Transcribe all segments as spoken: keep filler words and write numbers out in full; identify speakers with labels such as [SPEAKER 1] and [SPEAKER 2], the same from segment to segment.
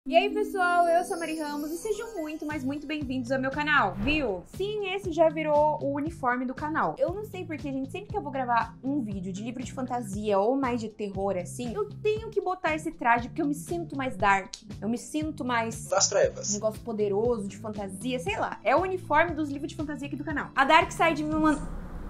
[SPEAKER 1] E aí pessoal, eu sou a Mari Ramos e sejam muito, mas muito bem-vindos ao meu canal, viu? Sim, esse já virou o uniforme do canal. Eu não sei porque, gente, sempre que eu vou gravar um vídeo de livro de fantasia ou mais de terror assim, eu tenho que botar esse traje porque eu me sinto mais dark, eu me sinto mais...
[SPEAKER 2] das trevas.
[SPEAKER 1] Um negócio poderoso de fantasia, sei lá. É o uniforme dos livros de fantasia aqui do canal. A Darkside me mandou...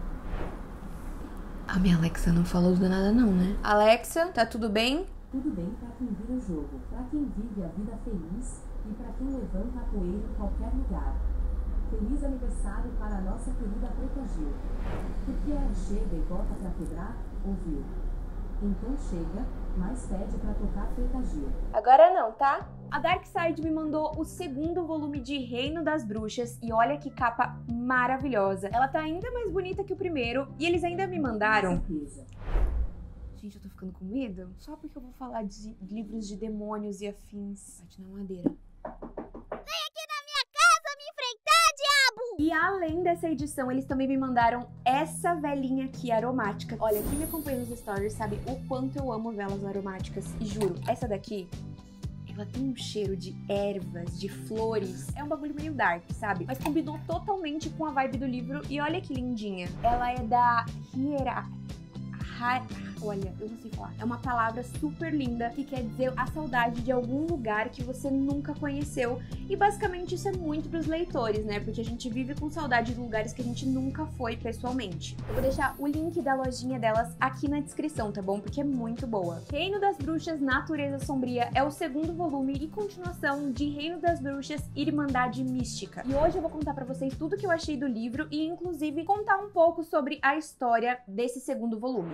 [SPEAKER 1] A minha Alexa não falou do nada não, né? Alexa, tá tudo bem?
[SPEAKER 3] Tudo bem para quem vira o jogo, para quem vive a vida feliz e para quem levanta a poeira em qualquer lugar. Feliz aniversário para a nossa querida Preta Gil. Porque ela chega e bota para quebrar, ouviu? Então chega, mas pede para tocar Preta Gil.
[SPEAKER 1] Agora não, tá? A Darkside me mandou o segundo volume de Reino das Bruxas e olha que capa maravilhosa. Ela tá ainda mais bonita que o primeiro e eles ainda me mandaram...
[SPEAKER 3] Surpresa.
[SPEAKER 1] Gente, eu tô ficando com medo? Só porque eu vou falar de livros de demônios e afins. Bate na madeira.
[SPEAKER 4] Vem aqui na minha casa me enfrentar, diabo!
[SPEAKER 1] E além dessa edição, eles também me mandaram essa velinha aqui aromática. Olha, quem me acompanha nos stories sabe o quanto eu amo velas aromáticas. E juro, essa daqui... ela tem um cheiro de ervas, de flores. É um bagulho meio dark, sabe? Mas combinou totalmente com a vibe do livro. E olha que lindinha. Ela é da Hiera... Ha... Olha, eu não sei falar. É uma palavra super linda que quer dizer a saudade de algum lugar que você nunca conheceu. E basicamente isso é muito pros leitores, né? Porque a gente vive com saudade de lugares que a gente nunca foi pessoalmente. Eu vou deixar o link da lojinha delas aqui na descrição, tá bom? Porque é muito boa. Reino das Bruxas, Natureza Sombria é o segundo volume e continuação de Reino das Bruxas, Irmandade Mística. E hoje eu vou contar pra vocês tudo que eu achei do livro e inclusive contar um pouco sobre a história desse segundo volume.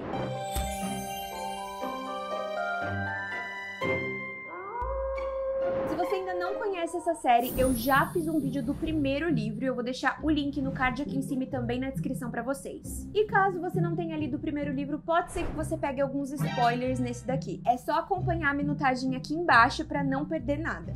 [SPEAKER 1] Se você ainda não conhece essa série, eu já fiz um vídeo do primeiro livro e eu vou deixar o link no card aqui em cima e também na descrição pra vocês. E caso você não tenha lido o primeiro livro, pode ser que você pegue alguns spoilers nesse daqui. É só acompanhar a minutagem aqui embaixo pra não perder nada.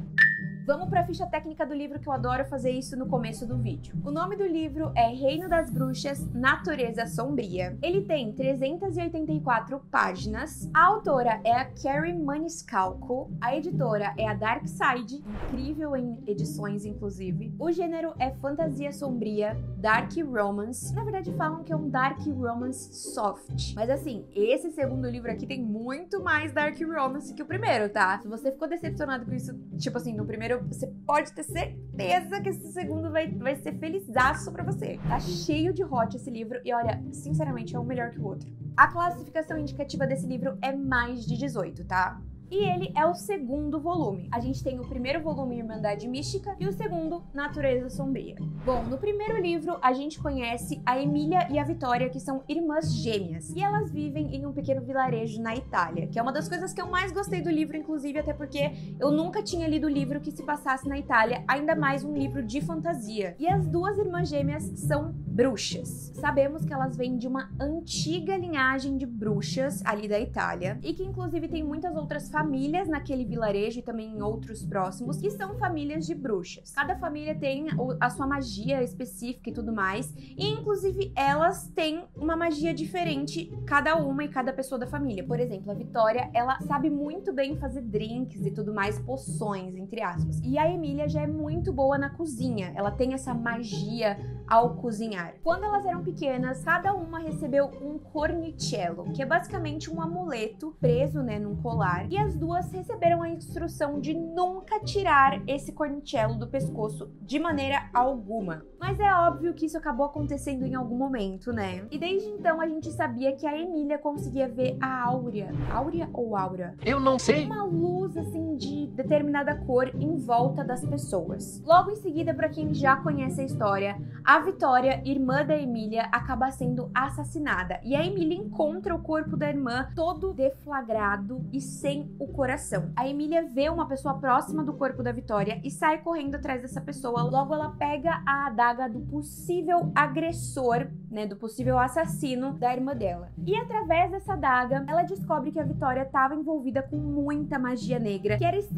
[SPEAKER 1] Vamos para a ficha técnica do livro, que eu adoro fazer isso no começo do vídeo. O nome do livro é Reino das Bruxas, Natureza Sombria. Ele tem trezentas e oitenta e quatro páginas. A autora é a Carrie Maniscalco. A editora é a Darkside, incrível em edições, inclusive. O gênero é fantasia sombria, dark romance. Na verdade, falam que é um dark romance soft. Mas assim, esse segundo livro aqui tem muito mais dark romance que o primeiro, tá? Se você ficou decepcionado com isso, tipo assim, no primeiro, você pode ter certeza que esse segundo vai, vai ser felizaço pra você. Tá cheio de hot esse livro e olha, sinceramente, é um melhor que o outro. A classificação indicativa desse livro é mais de dezoito, tá? E ele é o segundo volume. A gente tem o primeiro volume, Irmandade Mística, e o segundo, Natureza Sombria. Bom, no primeiro livro, a gente conhece a Emília e a Vitória, que são irmãs gêmeas. E elas vivem em um pequeno vilarejo na Itália, que é uma das coisas que eu mais gostei do livro, inclusive, até porque eu nunca tinha lido livro que se passasse na Itália, ainda mais um livro de fantasia. E as duas irmãs gêmeas são bruxas. Sabemos que elas vêm de uma antiga linhagem de bruxas ali da Itália, e que inclusive tem muitas outras famílias famílias naquele vilarejo e também em outros próximos, que são famílias de bruxas. Cada família tem a sua magia específica e tudo mais, e inclusive elas têm uma magia diferente, cada uma e cada pessoa da família. Por exemplo, a Vitória, ela sabe muito bem fazer drinks e tudo mais, poções, entre aspas. E a Emília já é muito boa na cozinha, ela tem essa magia ao cozinhar. Quando elas eram pequenas, cada uma recebeu um cornicello, que é basicamente um amuleto preso, né, num colar, e as duas receberam a instrução de nunca tirar esse cornicello do pescoço de maneira alguma. Mas é óbvio que isso acabou acontecendo em algum momento, né? E desde então a gente sabia que a Emília conseguia ver a áurea. Áurea ou aura?
[SPEAKER 2] Eu não sei.
[SPEAKER 1] Uma luz, assim, de determinada cor em volta das pessoas. Logo em seguida, pra quem já conhece a história, a Vitória, irmã da Emília, acaba sendo assassinada. E a Emília encontra o corpo da irmã todo deflagrado e sem o coração. A Emília vê uma pessoa próxima do corpo da Vitória e sai correndo atrás dessa pessoa. Logo ela pega a adaga do possível agressor, né, do possível assassino da irmã dela. E através dessa adaga, ela descobre que a Vitória estava envolvida com muita magia negra, que era extremamente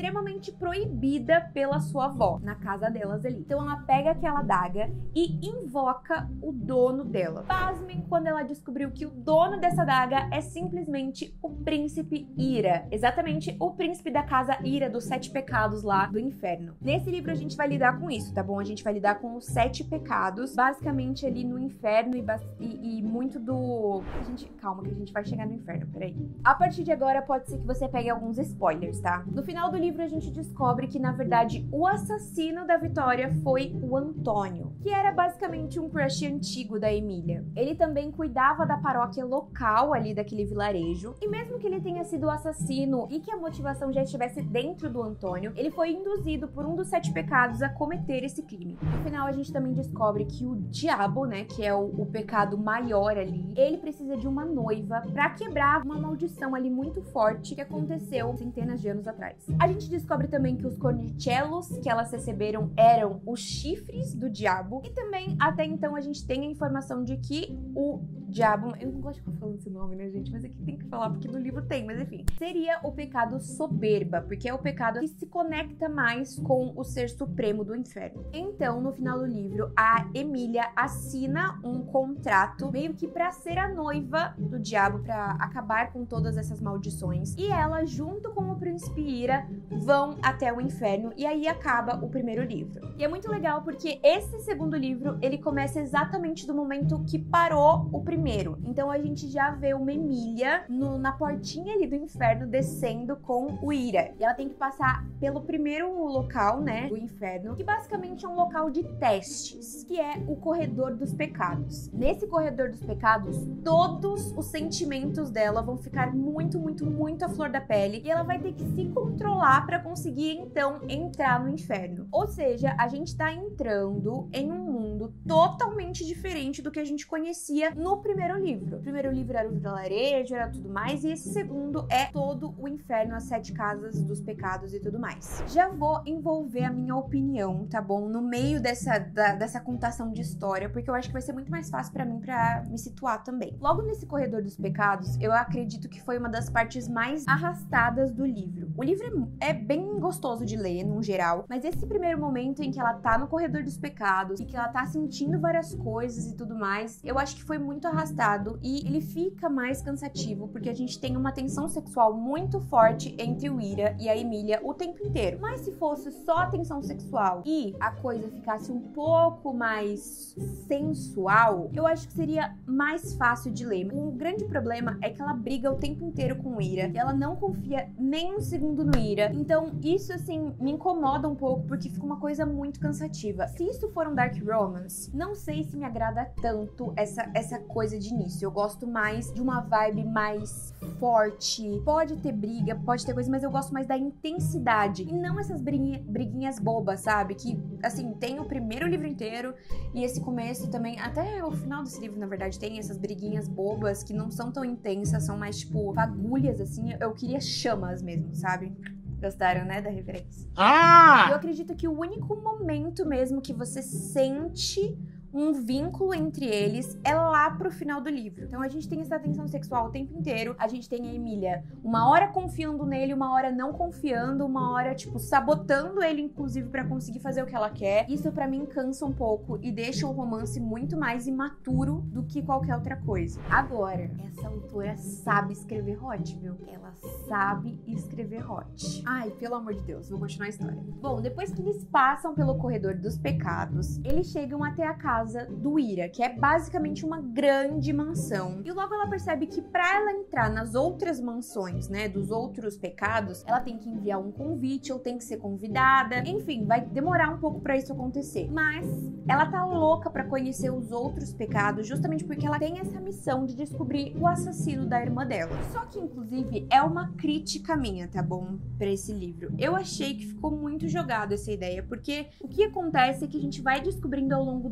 [SPEAKER 1] extremamente proibida pela sua avó, na casa delas ali. Então ela pega aquela adaga e invoca o dono dela. Pasmem quando ela descobriu que o dono dessa adaga é simplesmente o príncipe Ira. Exatamente o príncipe da casa Ira, dos sete pecados lá do inferno. Nesse livro a gente vai lidar com isso, tá bom? A gente vai lidar com os sete pecados, basicamente ali no inferno e, e, e muito do... A gente... Calma que a gente vai chegar no inferno, peraí. A partir de agora pode ser que você pegue alguns spoilers, tá? No final do livro a gente descobre que, na verdade, o assassino da Vitória foi o Antônio, que era basicamente um crush antigo da Emília. Ele também cuidava da paróquia local ali daquele vilarejo, e mesmo que ele tenha sido o assassino e que a motivação já estivesse dentro do Antônio, ele foi induzido por um dos sete pecados a cometer esse crime. No final a gente também descobre que o diabo, né, que é o, o pecado maior ali, ele precisa de uma noiva pra quebrar uma maldição ali muito forte que aconteceu centenas de anos atrás. A gente descobre também que os cornichelos que elas receberam eram os chifres do diabo, e também até então a gente tem a informação de que o diabo, eu não gosto de ficar falando esse nome, né, gente, mas aqui tem que falar porque no livro tem, mas enfim, seria o pecado soberba, porque é o pecado que se conecta mais com o ser supremo do inferno. Então, no final do livro, a Emília assina um contrato meio que pra ser a noiva do diabo, pra acabar com todas essas maldições, e ela, junto com o príncipe Ira, vão até o inferno, e aí acaba o primeiro livro. E é muito legal porque esse segundo livro, ele começa exatamente do momento que parou o primeiro. Então a gente já vê uma Emília no, na portinha ali do inferno descendo com o Ira. E ela tem que passar pelo primeiro local, né, do inferno, que basicamente é um local de testes, que é o corredor dos pecados. Nesse corredor dos pecados, todos os sentimentos dela vão ficar muito, muito, muito à flor da pele, e ela vai ter que se controlar para conseguir então entrar no inferno. Ou seja, a gente tá entrando em um mundo totalmente diferente do que a gente conhecia no primeiro livro. O primeiro livro era o vilarejo, era tudo mais, e esse segundo é todo o inferno, as sete casas dos pecados e tudo mais. Já vou envolver a minha opinião, tá bom? No meio dessa, da, dessa contação de história, porque eu acho que vai ser muito mais fácil pra mim pra me situar também. Logo nesse corredor dos pecados, eu acredito que foi uma das partes mais arrastadas do livro. O livro é bem gostoso de ler, no geral, mas esse primeiro momento em que ela tá no corredor dos pecados e que ela tá sentindo várias coisas e tudo mais, eu acho que foi muito arrastado, e ele fica mais cansativo porque a gente tem uma tensão sexual muito forte entre o Ira e a Emília o tempo inteiro. Mas se fosse só a tensão sexual e a coisa ficasse um pouco mais sensual, eu acho que seria mais fácil de ler. O grande problema é que ela briga o tempo inteiro com o Ira e ela não confia nem um segundo no Ira. Então isso, assim, me incomoda um pouco porque fica uma coisa muito cansativa. Se isso for um dark romance, não sei se me agrada tanto essa, essa coisa de início. Eu gosto mais de uma vibe mais forte. Pode ter briga, pode ter coisa, mas eu gosto mais da intensidade e não essas briguinha, briguinhas bobas, sabe? Que, assim, tem o primeiro livro inteiro e esse começo também, até o final desse livro, na verdade, tem essas briguinhas bobas que não são tão intensas, são mais, tipo, fagulhas, assim. Eu queria chamas mesmo, sabe? Gostaram, né, da referência? Ah! Eu acredito que o único momento mesmo que você sente um vínculo entre eles é lá pro final do livro. Então a gente tem essa tensão sexual o tempo inteiro. A gente tem a Emília uma hora confiando nele, uma hora não confiando, uma hora, tipo, sabotando ele, inclusive, pra conseguir fazer o que ela quer. Isso pra mim cansa um pouco e deixa o romance muito mais imaturo do que qualquer outra coisa. Agora, essa autora sabe escrever hot, viu? Ela sabe escrever hot. Ai, pelo amor de Deus, vou continuar a história. Bom, depois que eles passam pelo corredor dos pecados, eles chegam até a casa do Ira, que é basicamente uma grande mansão. E logo ela percebe que pra ela entrar nas outras mansões, né, dos outros pecados, ela tem que enviar um convite ou tem que ser convidada. Enfim, vai demorar um pouco pra isso acontecer. Mas ela tá louca pra conhecer os outros pecados, justamente porque ela tem essa missão de descobrir o assassino da irmã dela. Só que, inclusive, é uma crítica minha, tá bom? Pra esse livro. Eu achei que ficou muito jogado essa ideia, porque o que acontece é que a gente vai descobrindo ao longo do livro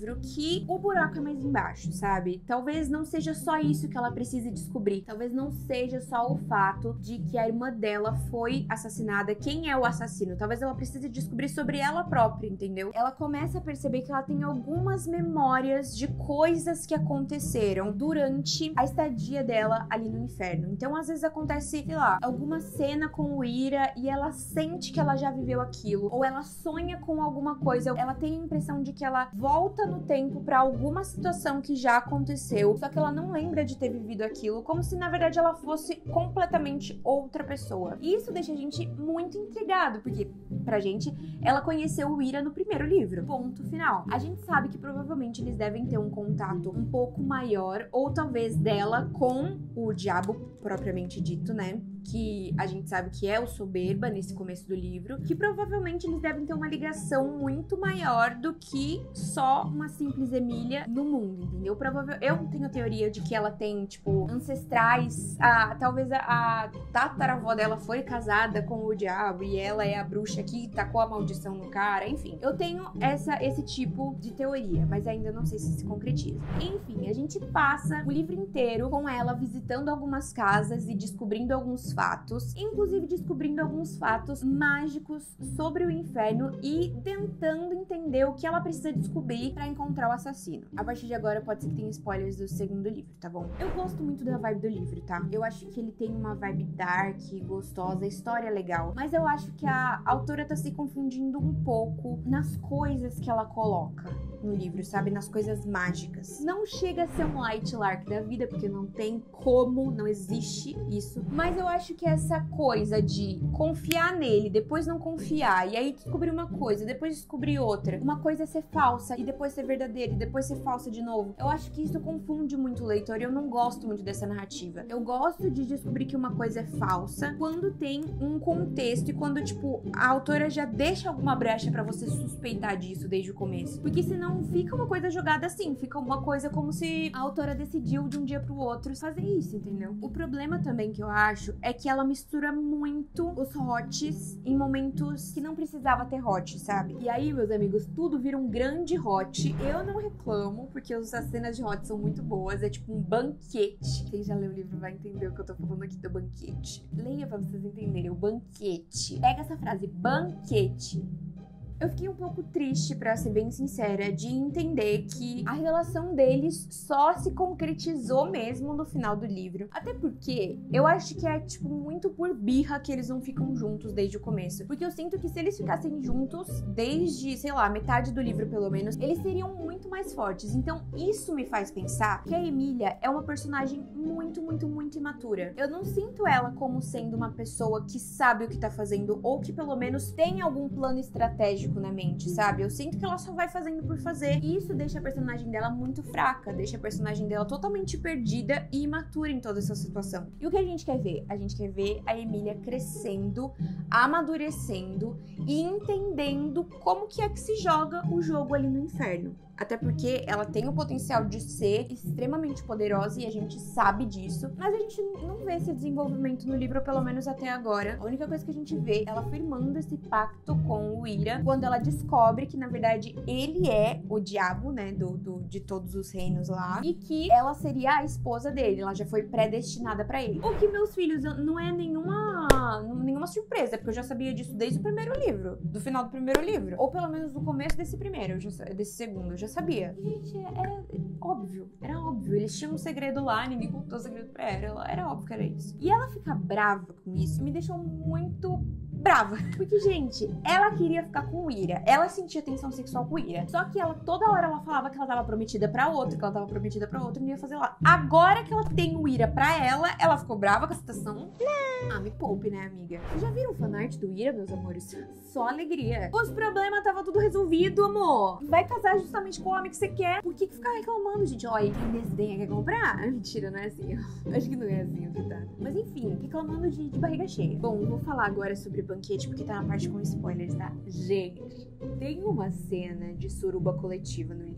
[SPEAKER 1] livro que o buraco é mais embaixo, sabe? Talvez não seja só isso que ela precise descobrir. Talvez não seja só o fato de que a irmã dela foi assassinada. Quem é o assassino? Talvez ela precise descobrir sobre ela própria, entendeu? Ela começa a perceber que ela tem algumas memórias de coisas que aconteceram durante a estadia dela ali no inferno. Então, às vezes acontece, sei lá, alguma cena com o Ira e ela sente que ela já viveu aquilo, ou ela sonha com alguma coisa, ela tem a impressão de que ela volta no tempo pra alguma situação que já aconteceu, só que ela não lembra de ter vivido aquilo, como se na verdade ela fosse completamente outra pessoa. E isso deixa a gente muito intrigado, porque pra gente, ela conheceu o Ira no primeiro livro. Ponto final. A gente sabe que provavelmente eles devem ter um contato um pouco maior, ou talvez dela com o diabo propriamente dito, né? Que a gente sabe que é o Soberba nesse começo do livro, que provavelmente eles devem ter uma ligação muito maior do que só uma simples Emília no mundo, entendeu? Provavelmente, eu tenho a teoria de que ela tem, tipo, ancestrais, a, talvez a, a tataravó dela foi casada com o diabo e ela é a bruxa que tacou a maldição no cara, enfim. Eu tenho essa, esse tipo de teoria, mas ainda não sei se se concretiza. Enfim, a gente passa o livro inteiro com ela visitando algumas casas e descobrindo alguns fatos, inclusive descobrindo alguns fatos mágicos sobre o inferno e tentando entender o que ela precisa descobrir pra encontrar o assassino. A partir de agora pode ser que tenha spoilers do segundo livro, tá bom? Eu gosto muito da vibe do livro, tá? Eu acho que ele tem uma vibe dark, gostosa, a história é legal, mas eu acho que a autora tá se confundindo um pouco nas coisas que ela coloca no livro, sabe? Nas coisas mágicas. Não chega a ser um Light Lark da vida, porque não tem como, não existe isso. Mas eu acho que essa coisa de confiar nele, depois não confiar, e aí descobrir uma coisa, depois descobrir outra. Uma coisa é ser falsa, e depois ser verdadeira, e depois ser falsa de novo. Eu acho que isso confunde muito o leitor, e eu não gosto muito dessa narrativa. Eu gosto de descobrir que uma coisa é falsa quando tem um contexto, e quando, tipo, a autora já deixa alguma brecha pra você suspeitar disso desde o começo. Porque senão fica uma coisa jogada assim, fica uma coisa como se a autora decidiu de um dia pro outro fazer isso, entendeu? O problema também que eu acho é que ela mistura muito os hots em momentos que não precisava ter hot, sabe? E aí, meus amigos, tudo vira um grande hot. Eu não reclamo, porque as cenas de hot são muito boas, é tipo um banquete. Quem já leu o livro vai entender o que eu tô falando aqui do banquete. Leia pra vocês entenderem, o banquete. Pega essa frase, banquete. Eu fiquei um pouco triste, pra ser bem sincera, de entender que a relação deles só se concretizou mesmo no final do livro. Até porque eu acho que é, tipo, muito por birra que eles não ficam juntos desde o começo. Porque eu sinto que se eles ficassem juntos desde, sei lá, metade do livro pelo menos, eles seriam muito mais fortes. Então isso me faz pensar que a Emília é uma personagem muito, muito, muito imatura. Eu não sinto ela como sendo uma pessoa que sabe o que tá fazendo, ou que pelo menos tem algum plano estratégico na mente, sabe? Eu sinto que ela só vai fazendo por fazer. E isso deixa a personagem dela muito fraca, deixa a personagem dela totalmente perdida e imatura em toda essa situação. E o que a gente quer ver? A gente quer ver a Emília crescendo, amadurecendo e entendendo como que é que se joga o jogo ali no inferno. Até porque ela tem o potencial de ser extremamente poderosa e a gente sabe disso. Mas a gente não vê esse desenvolvimento no livro, pelo menos até agora. A única coisa que a gente vê é ela firmando esse pacto com o Ira, quando ela descobre que, na verdade, ele é o diabo, né, do, do, de todos os reinos lá. E que ela seria a esposa dele, ela já foi predestinada pra ele. O que, meus filhos, não é nenhuma, nenhuma surpresa, porque eu já sabia disso desde o primeiro livro. Do final do primeiro livro. Ou pelo menos do começo desse primeiro, eu já, desse segundo, eu já sabia. E, gente, era óbvio, era óbvio. Eles tinham um segredo lá, ninguém contou o segredo pra ela. Era óbvio que era isso. E ela ficar brava com isso me deixou muito brava. Porque, gente, ela queria ficar com o Ira. Ela sentia tensão sexual com o Ira. Só que ela, toda hora, ela falava que ela tava prometida pra outro, que ela tava prometida pra outro e não ia fazer lá. Agora que ela tem o Ira pra ela, ela ficou brava com a situação. Ah, me poupe, né, amiga? Vocês já viram o fanart do Ira, meus amores? Só alegria. Os problemas tava tudo resolvido, amor. Vai casar justamente com o homem que você quer. Por que que ficar reclamando, gente? Olha, quem desdenha quer comprar? Mentira, não é assim. Acho que não é assim, verdade. Mas enfim, reclamando de, de barriga cheia. Bom, vou falar agora sobre banquete, porque tá na parte com spoilers, tá? Gente, tem uma cena de suruba coletiva no livro.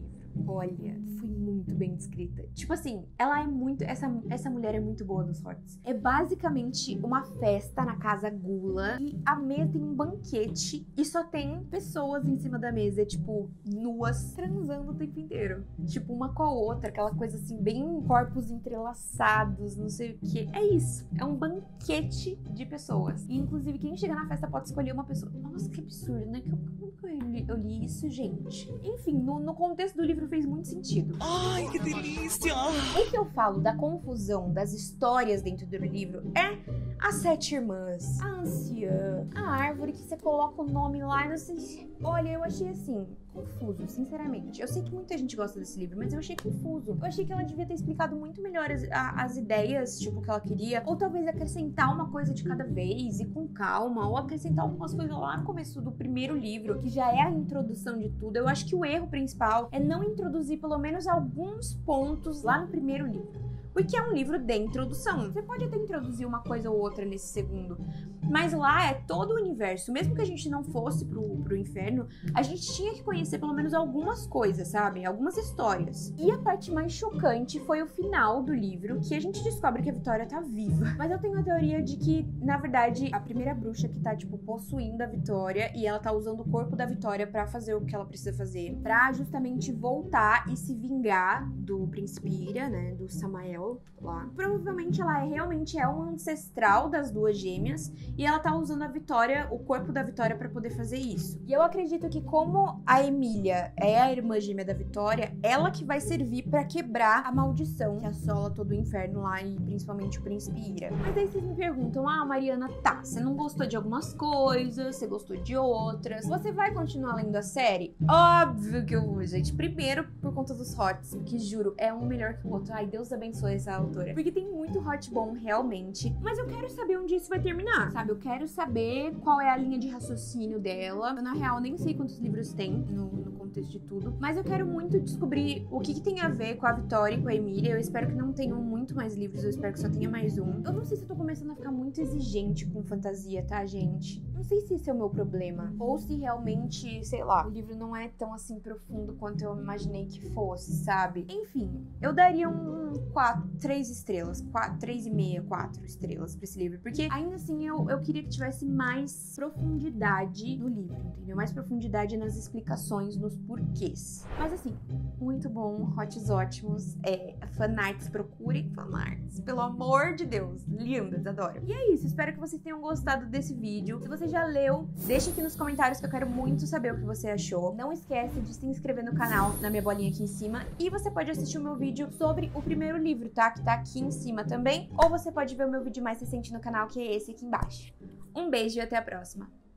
[SPEAKER 1] olha, foi muito bem descrita. Tipo assim, ela é muito... Essa, essa mulher é muito boa nos Hortz. É basicamente uma festa na casa Gula e a mesa tem um banquete e só tem pessoas em cima da mesa, tipo, nuas, transando o tempo inteiro. Tipo, uma com a outra, aquela coisa assim, bem corpos entrelaçados, não sei o que. É isso. É um banquete de pessoas. E, inclusive, quem chega na festa pode escolher uma pessoa. Nossa, que absurdo, né? Que eu, como que eu li, eu li isso, gente? Enfim, no, no contexto do livro fez muito sentido.
[SPEAKER 2] Ai, que delícia!
[SPEAKER 1] O que eu falo da confusão das histórias dentro do livro é as sete irmãs, a anciã, a árvore que você coloca o nome lá e não sei... Olha, eu achei assim, confuso, sinceramente. Eu sei que muita gente gosta desse livro, mas eu achei confuso. Eu achei que ela devia ter explicado muito melhor as, a, as ideias, tipo, que ela queria. Ou talvez acrescentar uma coisa de cada vez e com calma. Ou acrescentar algumas coisas lá no começo do primeiro livro, que já é a introdução de tudo. Eu acho que o erro principal é não introduzir pelo menos alguns pontos lá no primeiro livro. Porque é um livro de introdução. Você pode até introduzir uma coisa ou outra nesse segundo. Mas lá é todo o universo. Mesmo que a gente não fosse pro, pro inferno, a gente tinha que conhecer pelo menos algumas coisas, sabe? Algumas histórias. E a parte mais chocante foi o final do livro, que a gente descobre que a Vitória tá viva. Mas eu tenho a teoria de que, na verdade, a primeira bruxa que tá, tipo, possuindo a Vitória e ela tá usando o corpo da Vitória pra fazer o que ela precisa fazer. Pra justamente voltar e se vingar do Príncipe Ira, né? Do Samael. Lá. Provavelmente ela é, realmente é uma ancestral das duas gêmeas e ela tá usando a Vitória, o corpo da Vitória pra poder fazer isso. E eu acredito que como a Emília é a irmã gêmea da Vitória, ela que vai servir pra quebrar a maldição que assola todo o inferno lá e principalmente o Príncipe Ira. Mas aí vocês me perguntam, ah, Mariana, tá, você não gostou de algumas coisas, você gostou de outras, você vai continuar lendo a série? Óbvio que eu vou, gente. Primeiro por conta dos Hortz, que juro, é um melhor que o outro. Ai, Deus abençoe essa autora. Porque tem muito hot bom, realmente. Mas eu quero saber onde isso vai terminar, sabe? Eu quero saber qual é a linha de raciocínio dela. Eu, na real, nem sei quantos livros tem no, no contexto de tudo. Mas eu quero muito descobrir o que, que tem a ver com a Vitória e com a Emília. Eu espero que não tenham muito mais livros. Eu espero que só tenha mais um. Eu não sei se eu tô começando a ficar muito exigente com fantasia, tá, gente? Não sei se esse é o meu problema. Ou se realmente, sei lá, o livro não é tão, assim, profundo quanto eu imaginei que fosse, sabe? Enfim, eu daria um quatro, três estrelas, quatro, três e meia, quatro estrelas pra esse livro, porque ainda assim eu, eu queria que tivesse mais profundidade no livro, entendeu? Mais profundidade nas explicações, nos porquês. Mas assim, muito bom, hots ótimos, é, fanarts, procurem fanarts, pelo amor de Deus, lindas, adoro. E é isso, espero que vocês tenham gostado desse vídeo. Se você já leu, deixa aqui nos comentários que eu quero muito saber o que você achou. Não esquece de se inscrever no canal, na minha bolinha aqui em cima, e você pode assistir o meu vídeo sobre o primeiro livro, tá? Que tá aqui em cima também, ou você pode ver o meu vídeo mais recente no canal, que é esse aqui embaixo. Um beijo e até a próxima!